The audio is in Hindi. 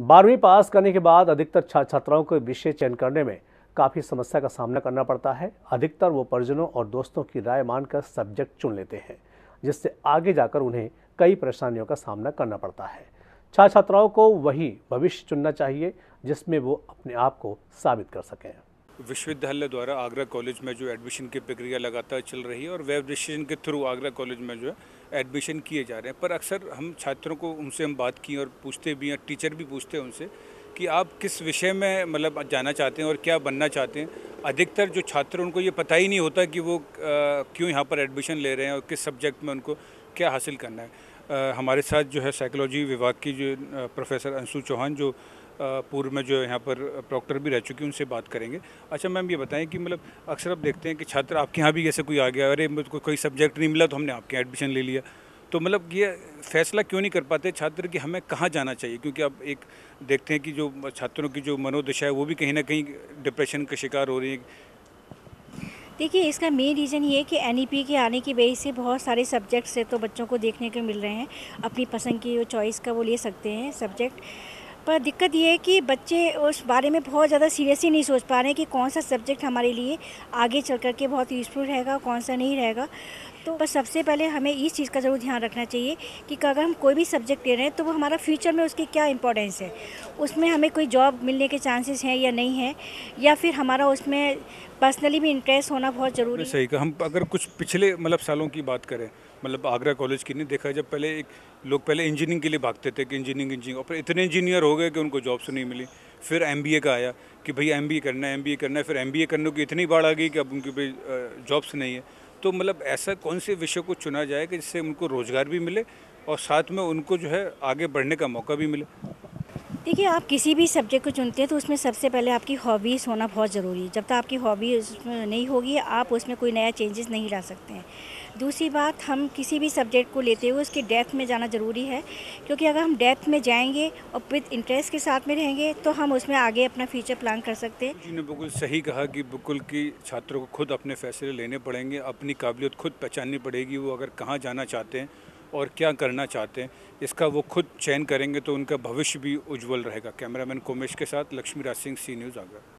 12वीं पास करने के बाद अधिकतर छात्र छात्राओं को विषय चयन करने में काफ़ी समस्या का सामना करना पड़ता है। अधिकतर वो परिजनों और दोस्तों की राय मानकर सब्जेक्ट चुन लेते हैं, जिससे आगे जाकर उन्हें कई परेशानियों का सामना करना पड़ता है। छात्र छात्राओं को वही भविष्य चुनना चाहिए जिसमें वो अपने आप को साबित कर सकें। विश्वविद्यालय द्वारा आगरा कॉलेज में जो एडमिशन की प्रक्रिया लगातार चल रही है और वेब रजिस्ट्रेशन के थ्रू आगरा कॉलेज में जो है एडमिशन किए जा रहे हैं। पर अक्सर हम छात्रों को उनसे हम बात की और पूछते भी हैं, टीचर भी पूछते हैं उनसे कि आप किस विषय में मतलब जाना चाहते हैं और क्या बनना चाहते हैं। अधिकतर जो छात्र उनको ये पता ही नहीं होता कि वो क्यों यहाँ पर एडमिशन ले रहे हैं और किस सब्जेक्ट में उनको क्या हासिल करना है। हमारे साथ जो है साइकोलॉजी विभाग की जो प्रोफेसर अंशु चौहान जो पूर्व में जो यहाँ पर प्रॉक्टर भी रह चुकी हैं, उनसे बात करेंगे। अच्छा मैम, ये बताएं कि मतलब अक्सर आप देखते हैं कि छात्र आपके यहाँ भी जैसे कोई आ गया, अरे मुझको कोई सब्जेक्ट नहीं मिला तो हमने आपके यहाँ एडमिशन ले लिया, तो मतलब ये फैसला क्यों नहीं कर पाते छात्र कि हमें कहाँ जाना चाहिए? क्योंकि अब एक देखते हैं कि जो छात्रों की जो मनोदशा है वो भी कहीं ना कहीं डिप्रेशन का शिकार हो रही है। देखिए, इसका मेन रीज़न ये है कि एनईपी के आने की वजह से बहुत सारे सब्जेक्ट्स है तो बच्चों को देखने को मिल रहे हैं। अपनी पसंद की चॉइस का वो ले सकते हैं सब्जेक्ट। पर दिक्कत ये है कि बच्चे उस बारे में बहुत ज़्यादा सीरियसली नहीं सोच पा रहे हैं कि कौन सा सब्जेक्ट हमारे लिए आगे चल कर के बहुत यूज़फुल रहेगा, कौन सा नहीं रहेगा। तो बस सबसे पहले हमें इस चीज़ का ज़रूर ध्यान रखना चाहिए कि अगर हम कोई भी सब्जेक्ट ले रहे हैं तो वो हमारा फ्यूचर में उसकी क्या इंपॉर्टेंस है, उसमें हमें कोई जॉब मिलने के चांसेस हैं या नहीं है, या फिर हमारा उसमें पर्सनली भी इंटरेस्ट होना बहुत ज़रूरी है। सही कहा। हम अगर कुछ पिछले मतलब सालों की बात करें, मतलब आगरा कॉलेज की नहीं देखा, जब पहले एक लोग पहले इंजीनियरिंग के लिए भागते थे कि इंजीनियरिंग और फिर इतने इंजीनियर हो गए कि उनको जॉब्स नहीं मिली। फिर एमबीए का आया कि भाई एमबीए करना है, एमबीए करना है। फिर एमबीए करने की इतनी बाढ़ आ गई कि अब उनकी भाई जॉब्स नहीं है। तो मतलब ऐसा कौन से विषय को चुना जाए कि जिससे उनको रोज़गार भी मिले और साथ में उनको जो है आगे बढ़ने का मौका भी मिले? देखिए, आप किसी भी सब्जेक्ट को चुनते हैं तो उसमें सबसे पहले आपकी हॉबीज़ होना बहुत ज़रूरी है। जब तक आपकी हॉबी उसमें नहीं होगी, आप उसमें कोई नया चेंजेस नहीं ला सकते हैं। दूसरी बात, हम किसी भी सब्जेक्ट को लेते हुए उसकी डेप्थ में जाना ज़रूरी है, क्योंकि अगर हम डेप्थ में जाएंगे और विद इंटरेस्ट के साथ में रहेंगे तो हम उसमें आगे अपना फ्यूचर प्लान कर सकते हैं। जी ने बिल्कुल सही कहा कि बिल्कुल कि छात्रों को खुद अपने फैसले लेने पड़ेंगे, अपनी काबिलियत खुद पहचाननी पड़ेगी। वो अगर कहाँ जाना चाहते हैं और क्या करना चाहते हैं, इसका वो खुद चयन करेंगे तो उनका भविष्य भी उज्जवल रहेगा। कैमरामैन कोमेश के साथ लक्ष्मी राज सिंह, सी न्यूज़ आगरा।